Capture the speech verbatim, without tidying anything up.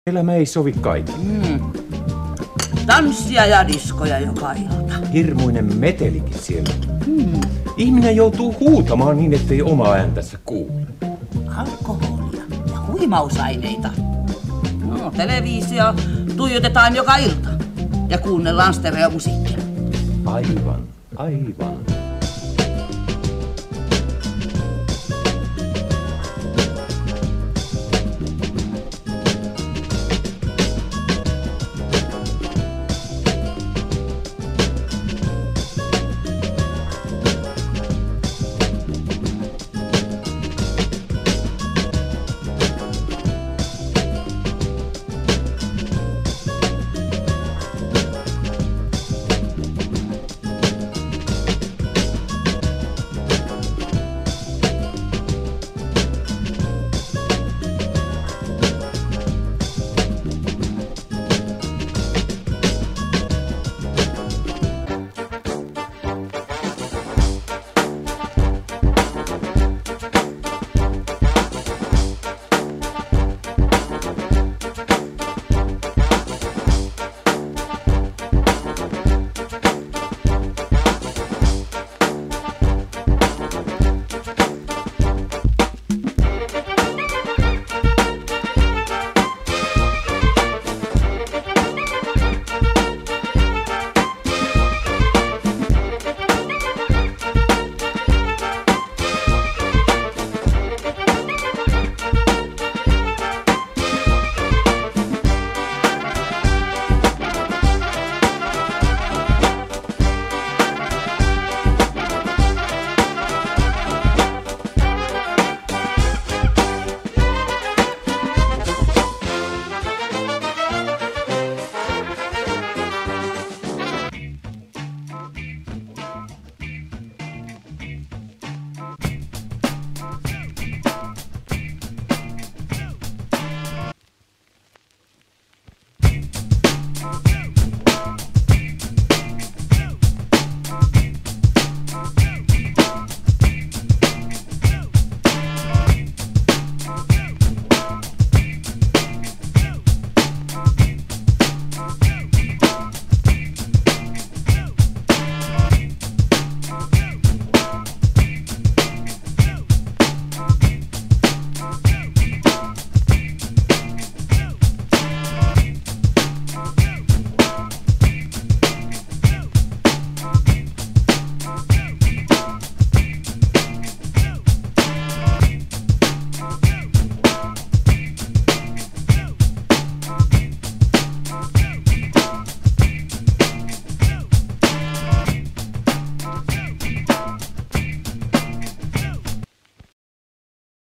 Elämä ei sovi kaikille. Mm. Tanssia ja diskoja joka ilta. Hirmuinen metelikin siellä. Mm. Ihminen joutuu huutamaan niin, ettei omaa ääntänsä kuule. Alkoholia ja huimausaineita. No, televisio tuijotetaan joka ilta ja kuunnellaan stereomusiikkia. Aivan, aivan.